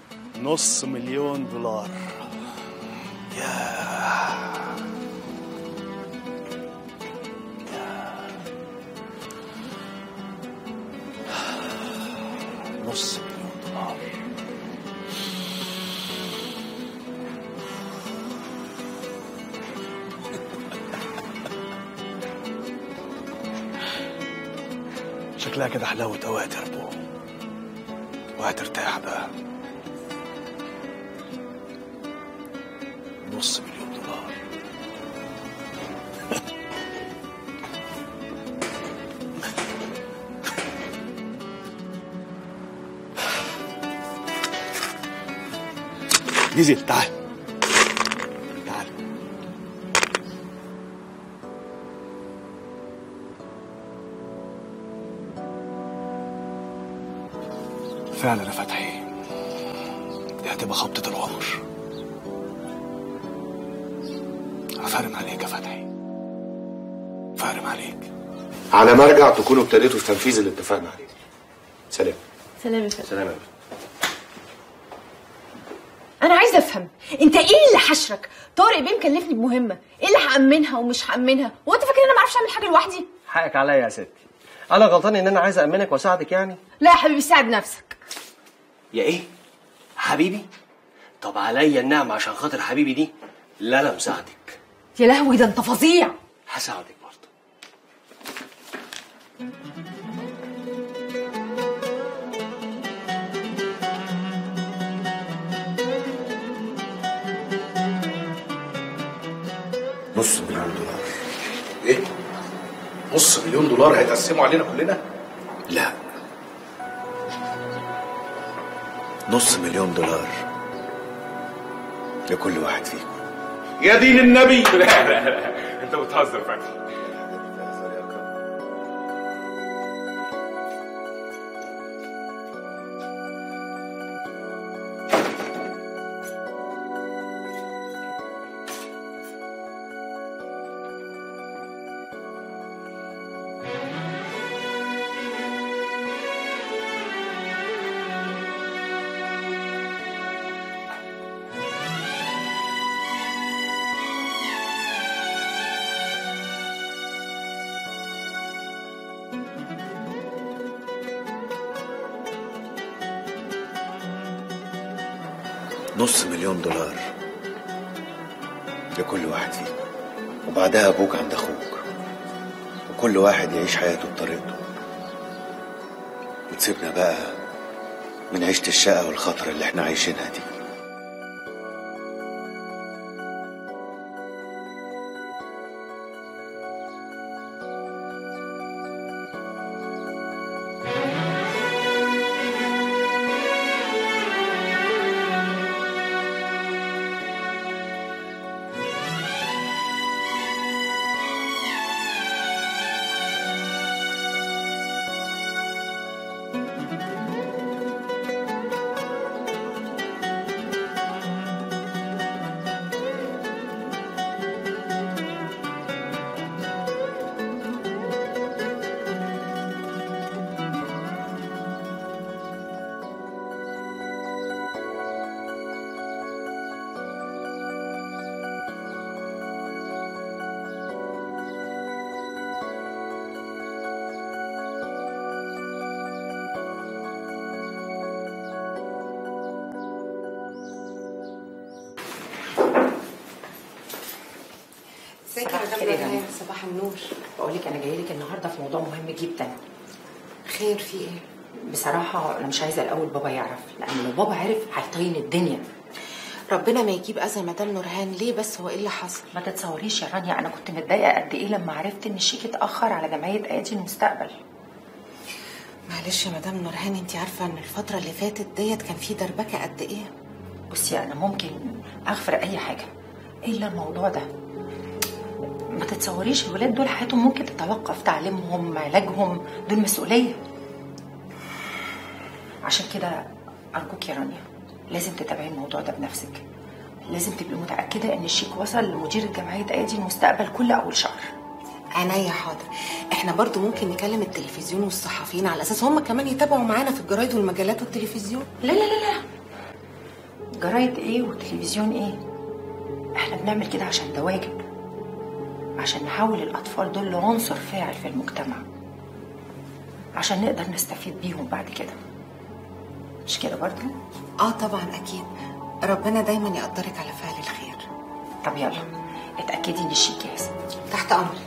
$500,000. ياه $500,000. شكلها كده حلاوة أوقات يا ربو، وهترتاح بقى. $500,000. ديزل تعال تعال. فعلا يا فتحي، دي هتبقى خبطة العمر. فارم عليك يا فتحي، فارم عليك. على ما ارجع تكونوا ابتديتوا في تنفيذ اللي اتفقنا عليه. سلام. سلام يا فتحي. سلام يا فتحي. انا عايزه افهم انت ايه اللي حشرك؟ طارق بيه مكلفني بمهمه، ايه اللي هامنها ومش هامنها؟ وانت فاكر انا ما اعرفش اعمل حاجه لوحدي؟ حقك عليا يا ستي، انا غلطان ان انا عايز امنك واساعدك يعني؟ لا يا حبيبي، ساعد نفسك. يا ايه حبيبي؟ طب عليا النعم عشان خاطر حبيبي دي لا لا مساعدك. يا لهوي ده انت فظيع. هساعدك برضه. $500,000. ايه؟ $500,000 هيتقسموا علينا كلنا؟ لا، $500,000 لكل واحد فيكم. يا دين النبي. لا لا لا، انت بتهزر فتحي. $500,000 لكل واحد فيكم، وبعدها ابوك عند اخوك، وكل واحد يعيش حياته بطريقته، وتسيبنا بقى من عيشة الشقة والخطر اللي احنا عايشينها دي. ازيك يا مدام نورهان؟ صباح النور. بقول لك انا جايه لك النهارده في موضوع مهم جدا. خير في ايه؟ بصراحه انا مش عايزه الاول بابا يعرف، لان لو بابا عرف هيطين الدنيا. ربنا ما يجيب اذى مدام نورهان. ليه بس؟ هو ايه اللي حصل؟ ما تتصوريش يا رانيا انا كنت متضايقه قد ايه لما عرفت ان الشيك اتاخر على جمعيه ايادي المستقبل. معلش يا مدام نورهان، انت عارفه ان الفتره اللي فاتت ديت كان في دربكه قد ايه؟ بصي انا ممكن اغفر اي حاجه الا الموضوع ده. ما تتصوريش الولاد دول حياتهم ممكن تتوقف، تعليمهم علاجهم دول مسؤوليه. عشان كده ارجوك يا رانيا لازم تتابعي الموضوع ده بنفسك، لازم تبقي متاكده ان الشيك وصل لمدير جمعيه ايادي المستقبل كل اول شهر. عينيا حاضر. احنا برضو ممكن نكلم التلفزيون والصحفيين على اساس هم كمان يتابعوا معانا في الجرايد والمجلات والتلفزيون. لا لا لا لا جرايد ايه وتلفزيون ايه؟ احنا بنعمل كده عشان ده واجب، عشان نحول الاطفال دول لعنصر فاعل في المجتمع، عشان نقدر نستفيد بيهم بعد كده. مش كده برضه؟ طبعا اكيد. ربنا دايما يقدرك على فعل الخير. طب يلا اتاكدي ان الشيك جاهز. تحت امرك.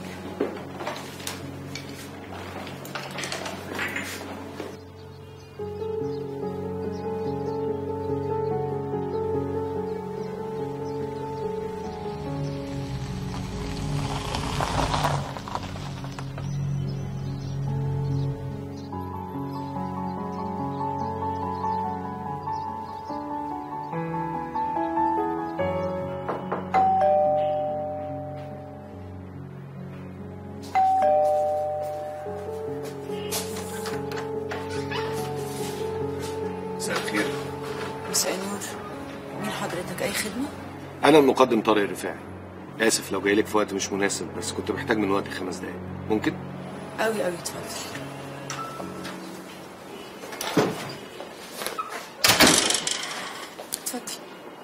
مساء الخير. مساء النور. مين حضرتك؟ اي خدمه؟ انا المقدم طارق الرفاعي. اسف لو جاي لك في وقت مش مناسب، بس كنت محتاج من وقتي 5 دقايق. ممكن؟ قوي قوي. اتفضل. اتفضل.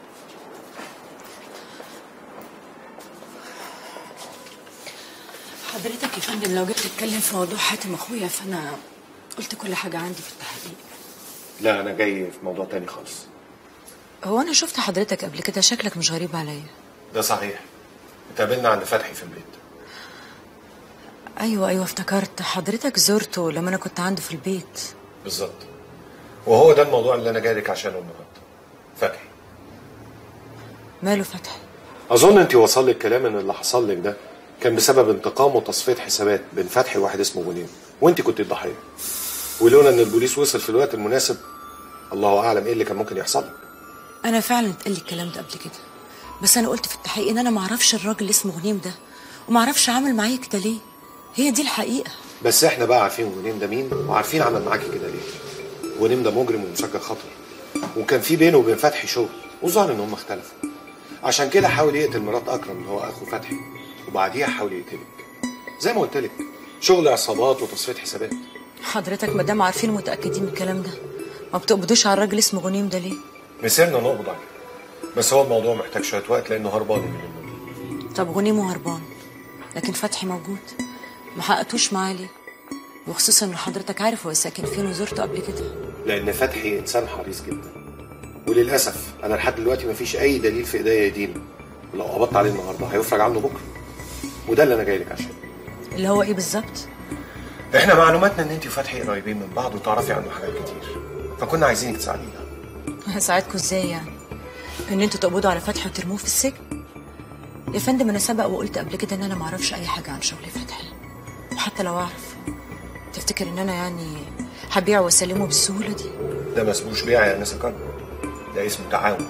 حضرتك يا فندم لو جيت تتكلم في موضوع حاتم اخويا فانا قلت كل حاجه عندي في التحقيق. لا انا جاي في موضوع تاني خالص. هو انا شفت حضرتك قبل كده، شكلك مش غريب عليا. ده صحيح، اتقابلنا عند فتحي في البيت. ايوه افتكرت، حضرتك زرته لما انا كنت عنده في البيت. بالظبط، وهو ده الموضوع اللي انا جاي لك عشانه النهارده. فتحي. ماله فتحي؟ اظن انت وصل لك كلام ان اللي حصل لك ده كان بسبب انتقام وتصفيه حسابات بين فتحي وواحد اسمه غنيم، وانت كنت الضحيه. ولولا ان البوليس وصل في الوقت المناسب الله اعلم ايه اللي كان ممكن يحصل لك. انا فعلا اتقال لي الكلام ده قبل كده، بس انا قلت في التحقيق ان انا ما اعرفش الراجل اللي اسمه غنيم ده، وما اعرفش عمل معايا كده ليه. هي دي الحقيقه. بس احنا بقى عارفين غنيم ده مين، وعارفين عمل معاكي كده ليه. غنيم ده مجرم ومسجل خطر، وكان في بينه وبين فتحي شغل، وظهر ان هم اختلفوا. عشان كده حاول يقتل مرات اكرم اللي هو اخو فتحي، وبعديها حاول يقتلك. زي ما قلت لك، شغل عصابات وتصفيه حسابات. حضرتك ما دام عارفين ومتاكدين من الكلام ده، ما بتقبضوش على الراجل اسمه غنيم ده ليه؟ مسيرنا نقبض عليه، بس هو الموضوع محتاج شويه وقت لانه هربان من المدينه. طب غنيم هربان، لكن فتحي موجود، ما حققتوش معاه ليه؟ وخصوصا ان حضرتك عارف هو ساكن فين وزرته قبل كده. لان فتحي انسان حريص جدا، وللاسف انا لحد دلوقتي مفيش اي دليل في ايديا يدينه، ولو قبضت عليه النهارده هيفرج عنه بكره. وده اللي انا جاي لك عشانه. اللي هو ايه بالظبط؟ احنا معلوماتنا ان انت وفتحي قريبين من بعض وتعرفي عنه حاجات كتير، فكنا عايزينك تساعدينا. هساعدكوا ازاي يعني؟ ان انتوا تقبضوا على فتحي وترموه في السجن؟ يا فندم انا سبق وقلت قبل كده ان انا ما اعرفش اي حاجه عن شغل فتحي، وحتى لو اعرف تفتكر ان انا يعني هبيعه واسلمه بالسهوله دي؟ ده ما اسموش بيع يا نسا كرم، ده اسمه تعاون.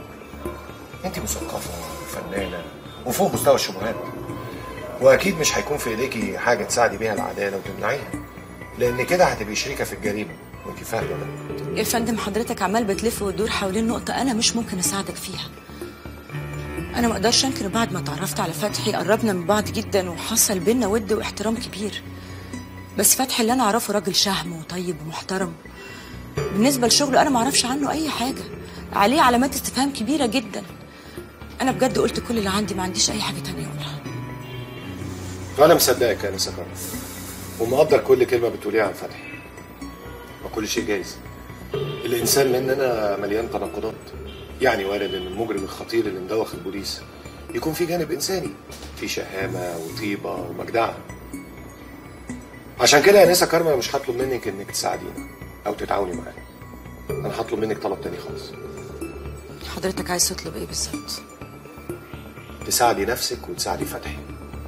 انت مثقفه وفنانه وفوق مستوى الشبهات، واكيد مش هيكون في ايديكي حاجه تساعدي بيها العداله وتمنعيها، لان كده هتبقي شريكه في الجريمه وانت فاهمه ده. يا فندم حضرتك عمال بتلف وتدور حوالين نقطه انا مش ممكن اساعدك فيها. انا ما اقدرش انكر بعد ما اتعرفت على فتحي قربنا من بعض جدا وحصل بينا ود واحترام كبير، بس فتحي اللي انا اعرفه راجل شهم وطيب ومحترم. بالنسبه لشغله انا ما اعرفش عنه اي حاجه، عليه علامات استفهام كبيره جدا. انا بجد قلت كل اللي عندي، ما عنديش اي حاجه تانية اقولها. انا مصدقك يا نسا كرم، ومقدر كل كلمه بتقوليها عن فتحي، وكل شيء جايز. الانسان مننا مليان تناقضات، يعني وارد ان المجرم الخطير اللي مدوخ البوليس يكون في جانب انساني، في شهامه وطيبه ومجدعه. عشان كده يا نسا كرم انا مش هطلب منك انك تساعدينا او تتعاوني معانا، انا هطلب منك طلب تاني خالص. حضرتك عايز تطلب ايه بالظبط؟ تساعدي نفسك وتساعدي فتحي.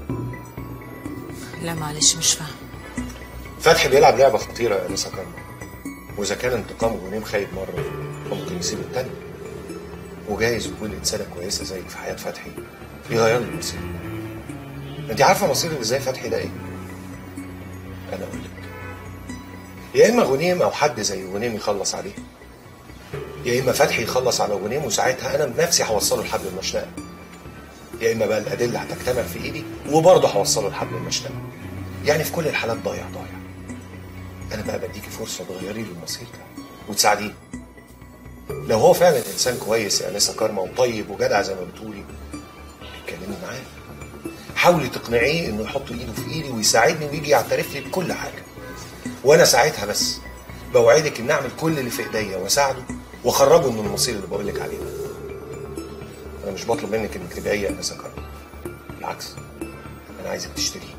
لا معلش مش فاهم. فتحي بيلعب لعبه خطيره يا نسا كرم، واذا كان انتقام غنيم خايب مره ممكن يسيب التاني، وجايز وجود انسانه كويسه زيك في حياه فتحي يغير له المصير. انت عارفه مصير اللي زي فتحي ده ايه؟ انا اقول لك، يا اما غنيم او حد زي غنيم يخلص عليه، يا اما فتحي يخلص على غنيم وساعتها انا بنفسي هوصله لحد المشنقه، يا اما بقى الادله هتجتمع في ايدي وبرضه هوصله لحد المشنقه. يعني في كل الحالات ضايع ضايع. انا بقى بديكي فرصه تغيري لي المصير ده وتساعديني. لو هو فعلا انسان كويس يا انسه كارما وطيب وجدع زي ما بتقولي، اتكلمي معاه، حاولي تقنعيه انه يحط ايده في ايدي ويساعدني ويجي يعترف لي بكل حاجه. وانا ساعتها بس بوعدك ان اعمل كل اللي في ايديا واساعده واخرجه من المصير اللي بقول لك عليه ده. انا مش بطلب منك انك تبيعيه يا انسه كارما، بالعكس انا عايزك تشتريه.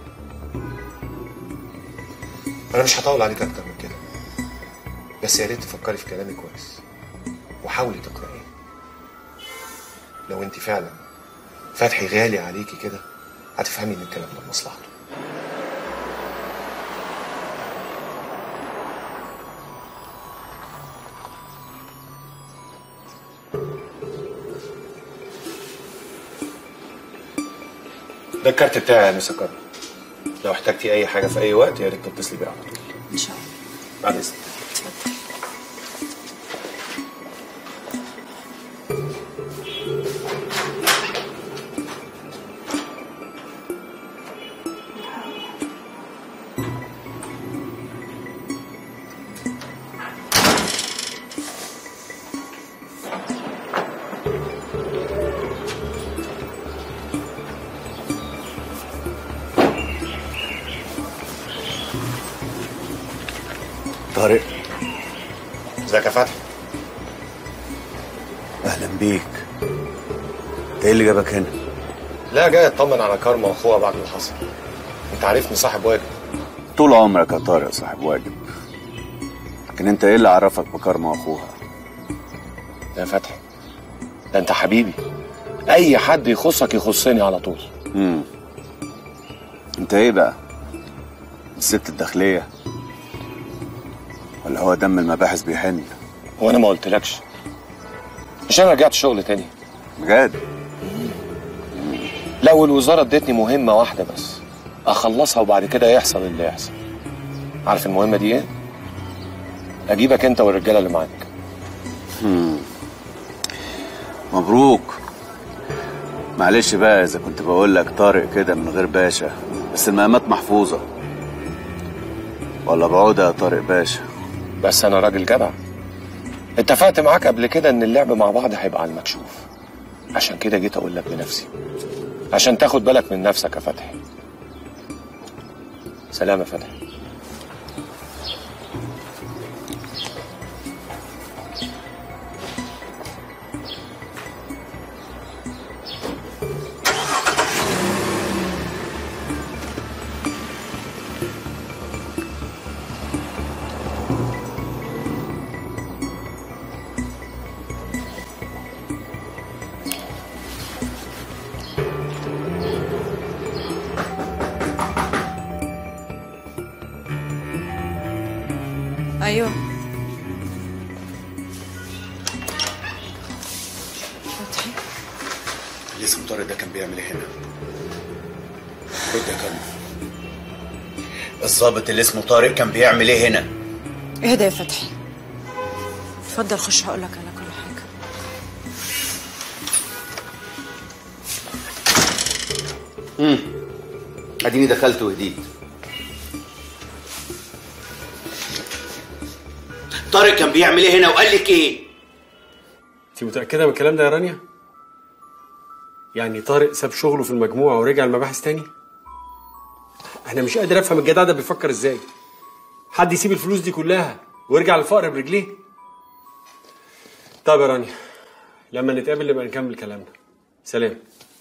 انا مش هطول عليك اكتر من كده، بس يا ريت تفكري في كلامي كويس وحاولي تقنعيه. لو انت فعلا فتحي غالي عليكي كده هتفهمي ان الكلام ده لمصلحته. ده الكارت بتاعي يا انسه كارما، لو احتجتي اي حاجه في اي وقت يا ريت تتصلي بيا على طول. ان شاء الله. بعد اذنك. طارق، ازيك يا فتحي؟ اهلا بيك. انت ايه اللي جابك هنا؟ لا، جاي اطمن على كارما واخوها بعد اللي حصل. انت عارفني صاحب واجب. طول عمرك يا طارق صاحب واجب، لكن انت ايه اللي عرفك بكارما واخوها؟ يا فتحي ده انت حبيبي، اي حد يخصك يخصني على طول. انت ايه بقى؟ الست الداخلية ولا هو دم المباحث بيحن؟ هو انا ما قلتلكش؟ مش انا رجعت شغل تاني؟ بجد؟ لو الوزاره ادتني مهمه واحده بس اخلصها وبعد كده يحصل اللي يحصل. عارف المهمه دي ايه؟ اجيبك انت والرجاله اللي معاك. مبروك. معلش بقى اذا كنت بقول لك طارق كده من غير باشا، بس المقامات محفوظه. ولا بعودة يا طارق باشا. بس انا راجل جدع، اتفقت معاك قبل كده ان اللعب مع بعض هيبقى على المكشوف، عشان كده جيت اقول لك بنفسي عشان تاخد بالك من نفسك يا فتحي. سلام يا فتحي. ايوه فتحي. الاسم طارق ده كان بيعمل ايه هنا؟ رد يا كرم. الظابط اللي اسمه طارق كان بيعمل ايه هنا؟ اهدى يا فتحي، اتفضل خش هقول لك على كل حاجه. اديني دخلت وهديت. طارق كان بيعمل ايه هنا وقال لك ايه؟ انت متأكدة من الكلام ده يا رانيا؟ يعني طارق ساب شغله في المجموعة ورجع المباحث تاني؟ انا مش قادر افهم الجدع ده بيفكر ازاي؟ حد يسيب الفلوس دي كلها ويرجع للفقر برجليه؟ طب يا رانيا لما نتقابل نبقى نكمل كلامنا. سلام.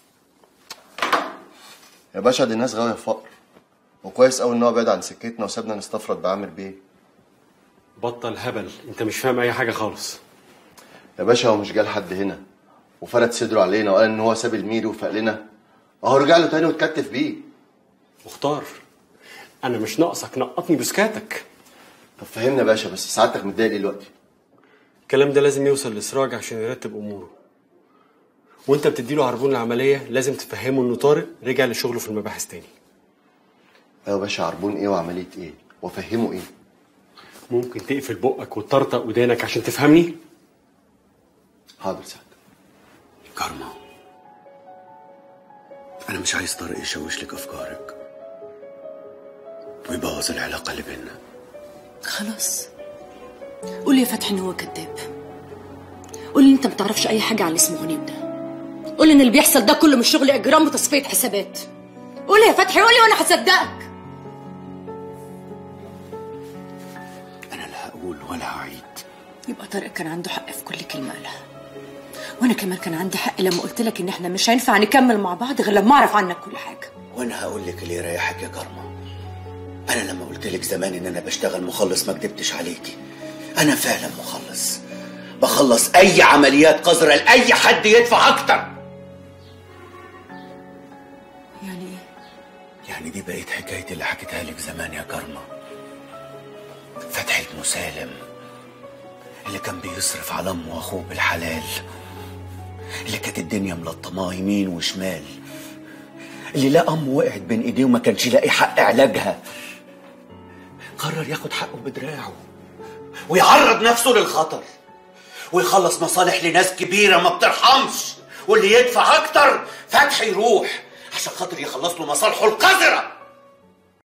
يا باشا دي ناس غاوية فقر، وكويس قوي ان هو بعد عن سكتنا وسابنا نستفرد بعامر بيه. بطل هبل، انت مش فاهم اي حاجة خالص. يا باشا هو مش جال حد هنا وفرد صدره علينا وقال ان هو ساب الميري وفاق لنا، اهو رجع له تاني واتكتف بيه. مختار انا مش ناقصك نقطني بسكاتك. طب فهمنا يا باشا، بس سعادتك متضايق ليه دلوقتي؟ الكلام ده لازم يوصل لسراج عشان يرتب اموره، وانت بتديله عربون العمليه لازم تفهمه انه طارق رجع لشغله في المباحث تاني. ايوه يا باشا، عربون ايه وعمليه ايه وافهمه ايه؟ ممكن تقفل بقك وتطرطق ودانك عشان تفهمني؟ حاضر سعادتك. كارما، انا مش عايز طارق يشوش لك افكارك ويبوظ العلاقه اللي بيننا. خلاص قول يا فتحي ان هو كذاب، قول لي انت ما تعرفش اي حاجه عن اللي اسمه غنيم ده. قول لي ان اللي بيحصل ده كله مش شغل اجرام وتصفيه حسابات. قول لي يا فتحي، قول لي وانا هصدقك. انا لا هقول ولا هعيد. يبقى طارق كان عنده حق في كل كلمه قالها، وانا كمان كان عندي حق لما قلت لك ان احنا مش هينفع نكمل مع بعض غير لما اعرف عنك كل حاجه. وانا هقول لك اللي يريحك يا كارما. انا لما قلت لك زمان ان انا بشتغل مخلص ما كدبتش عليكي. انا فعلا مخلص، بخلص اي عمليات قذره لاي حد يدفع اكتر. يعني ايه؟ يعني دي بقيت حكايتي اللي حكيتها لك زمان يا كارما. فتحي المسالم اللي كان بيصرف على امه واخوه بالحلال، اللي كانت الدنيا ملطماه يمين وشمال، اللي لا امه وقعت بين ايديه وما كانش لاقي حق علاجها، قرر ياخد حقه بدراعه ويعرض نفسه للخطر ويخلص مصالح لناس كبيره ما بترحمش، واللي يدفع اكتر فتحي يروح عشان خاطر يخلص له مصالحه القذره.